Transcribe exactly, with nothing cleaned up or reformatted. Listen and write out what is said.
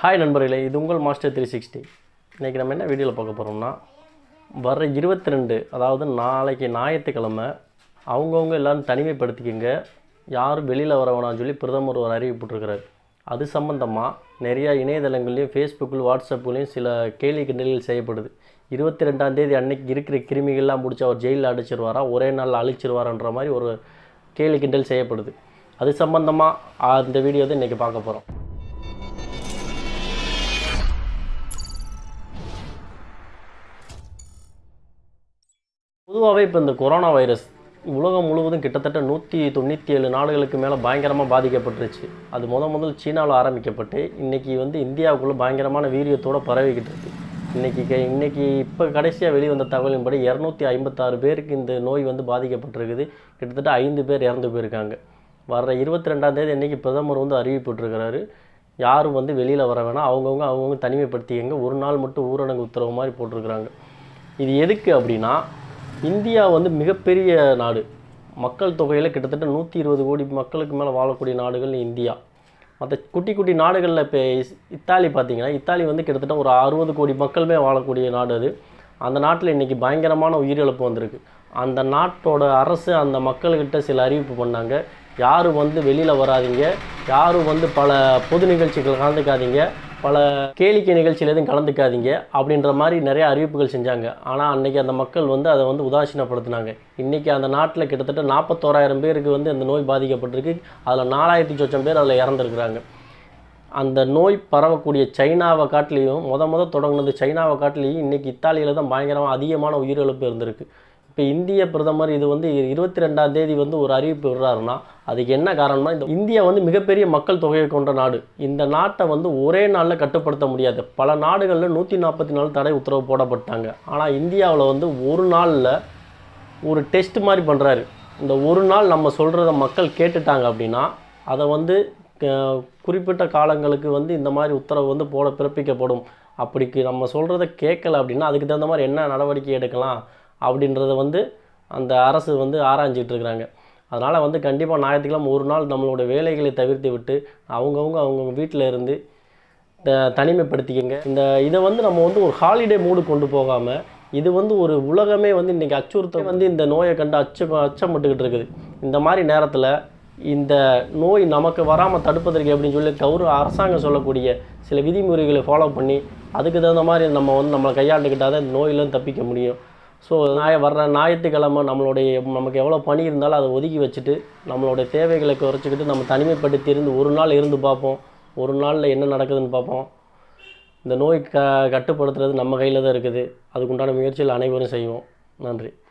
Hi நண்பர்களே, இது உங்கள் மாஸ்டர் த்ரீ சிக்ஸ்டி. இன்றைக்கி நம்ம என்ன வீடியோவில் பார்க்க போகிறோம்னா, வர இருபத்தி ரெண்டு அதாவது நாளைக்கு ஞாயிற்றுக்கிழமை அவங்கவுங்க எல்லோரும் தனிமைப்படுத்திக்கங்க, யாரும் வெளியில் வர வேணாம்னு சொல்லி பிரதமர் ஒரு அறிவிப்புட்ருக்கிறார். அது சம்மந்தமாக நிறையா இணையதளங்கள்லேயும் ஃபேஸ்புக்கில் வாட்ஸ்அப்புலேயும் சில கேலி கிண்டல்கள் செய்யப்படுது. இருபத்தி ரெண்டாம் தேதி அன்னைக்கு இருக்கிற கிருமிகள்லாம் முடிச்சு அவர் ஜெயிலில் அடைச்சிருவாரா, ஒரே நாளில் அழிச்சிருவாரன்ற மாதிரி ஒரு கேலி கிண்டல் செய்யப்படுது. அது சம்மந்தமாக அந்த வீடியோ தான் இன்றைக்கி பார்க்க போகிறோம். பொதுவாகவே இப்போ இந்த கொரோனா வைரஸ் உலகம் முழுவதும் கிட்டத்தட்ட நூற்றி தொண்ணூற்றி ஏழு நாடுகளுக்கு மேலே பயங்கரமாக பாதிக்கப்பட்டுருச்சு. அது முத முதல் சீனாவில் ஆரம்பிக்கப்பட்டு இன்றைக்கி வந்து இந்தியாவுக்குள்ளே பயங்கரமான வீரியத்தோடு பரவிக்கிட்டு இருக்குது. இன்றைக்கி இன்றைக்கி இப்போ கடைசியாக வெளிவந்த தகவலின்படி இரநூத்தி ஐம்பத்தாறு பேருக்கு இந்த நோய் வந்து பாதிக்கப்பட்டிருக்குது. கிட்டத்தட்ட ஐந்து பேர் இறந்து போயிருக்காங்க. வர்ற இருபத்தி ரெண்டாம் தேதி இன்றைக்கி பிரதமர் வந்து அறிவிப்புட்ருக்கிறாரு, யாரும் வந்து வெளியில் வர வேணாம், அவங்கவுங்க அவங்கவுங்க தனிமைப்படுத்திக்கங்க, ஒரு நாள் மட்டும் ஊரடங்கு உத்தரவு மாதிரி போட்டிருக்கிறாங்க. இது எதுக்கு அப்படின்னா, இந்தியா வந்து மிகப்பெரிய நாடு, மக்கள் தொகையில் கிட்டத்தட்ட நூற்றி இருபது கோடி மக்களுக்கு மேலே வாழக்கூடிய நாடுகள் இந்தியா. மற்ற குட்டி குட்டி நாடுகளில் இப்போ இத்தாலி பார்த்திங்கன்னா, இத்தாலி வந்து கிட்டத்தட்ட ஒரு அறுபது கோடி மக்களுமே வாழக்கூடிய நாடு. அது அந்த நாட்டில் இன்றைக்கி பயங்கரமான உயிரிழப்பு வந்திருக்கு. அந்த நாட்டோட அரசு அந்த மக்கள்கிட்ட சில அறிவிப்பு பண்ணாங்க, யாரும் வந்து வெளியில் வராதிங்க, யாரும் வந்து பல பொது நிகழ்ச்சிகள் கலந்துக்காதீங்க, பல கேளிக்கை நிகழ்ச்சியில் எதுவும் கலந்துக்காதீங்க அப்படின்ற மாதிரி நிறைய அறிவிப்புகள் செஞ்சாங்க. ஆனால் அன்றைக்கி அந்த மக்கள் வந்து அதை வந்து உதாசீனப்படுத்தினாங்க. இன்றைக்கி அந்த நாட்டில் கிட்டத்தட்ட நாற்பத்தோராயிரம் பேருக்கு வந்து அந்த நோய் பாதிக்கப்பட்டிருக்கு. அதில் நாலாயிரத்தி சொச்சம் பேர் அதில் இறந்துருக்குறாங்க. அந்த நோய் பரவக்கூடிய சைனாவை காட்டிலையும் முத முத தொடங்கினது சைனாவை காட்டிலையும் இன்றைக்கி இத்தாலியில் தான் பயங்கரமாக அதிகமான உயிரிழப்பு இருந்திருக்கு. இப்போ இந்திய பிரதமர் இது வந்து இருபத்தி ரெண்டாம் தேதி வந்து ஒரு அறிவிப்பு விடுறாருன்னா அதுக்கு என்ன காரணம்னா, இந்த இந்தியா வந்து மிகப்பெரிய மக்கள் தொகையை கொண்ட நாடு. இந்த நாட்டை வந்து ஒரே நாளில் கட்டுப்படுத்த முடியாது. பல நாடுகளில் நூற்றி நாற்பத்தி நாலு தடை உத்தரவு போடப்பட்டாங்க. ஆனால் இந்தியாவில் வந்து ஒரு நாளில் ஒரு டெஸ்ட் மாதிரி பண்ணுறாரு. இந்த ஒரு நாள் நம்ம சொல்கிறத மக்கள் கேட்டுட்டாங்க அப்படின்னா அதை வந்து குறிப்பிட்ட காலங்களுக்கு வந்து இந்த மாதிரி உத்தரவு வந்து போட பிறப்பிக்கப்படும். அப்படிக்கு நம்ம சொல்கிறத கேட்கலை அப்படின்னா அதுக்கு தகுந்த மாதிரி என்ன நடவடிக்கை எடுக்கலாம் அப்படின்றத வந்து அந்த அரசு வந்து ஆராய்ஞ்சிட்டு இருக்கிறாங்க. அதனால் வந்து கண்டிப்பாக ஞாயிற்றுக்கிழமை ஒரு நாள் நம்மளோட வேலைகளை தவிர்த்து விட்டு அவங்கவுங்க அவங்கவுங்க வீட்டில் இருந்து தனிமைப்படுத்திக்கங்க. இந்த இதை வந்து நம்ம வந்து ஒரு ஹாலிடே மூடு கொண்டு போகாமல், இது வந்து ஒரு உலகமே வந்து இன்றைக்கி அச்சுறுத்த வந்து இந்த நோயை கண்டு அச்ச அச்சப்பட்டுக்கிட்டு இருக்குது. இந்த மாதிரி நேரத்தில் இந்த நோய் நமக்கு வராமல் தடுப்பதற்கு எப்படின்னு சொல்லி கௌரவ அரசாங்கம் சொல்லக்கூடிய சில விதிமுறைகளை ஃபாலோ பண்ணி அதுக்கு தகுந்த மாதிரி நம்ம வந்து நம்மளை கையாண்டுக்கிட்டால் தான் இந்த நோயிலேருந்து தப்பிக்க முடியும். ஸோ நாய வர்ற ஞாயிற்றுக்கிழமை நம்மளுடைய நமக்கு எவ்வளோ பணி இருந்தாலும் அதை ஒதுக்கி வச்சுட்டு நம்மளுடைய தேவைகளை குறைச்சிக்கிட்டு நம்ம தனிமைப்படுத்தி இருந்து ஒரு நாள் இருந்து பார்ப்போம். ஒரு நாளில் என்ன நடக்குதுன்னு பார்ப்போம். இந்த நோய் க கட்டுப்படுத்துறது நம்ம கையில் தான் இருக்குது. அதுக்குண்டான முயற்சிகள் அனைவரும் செய்வோம். நன்றி.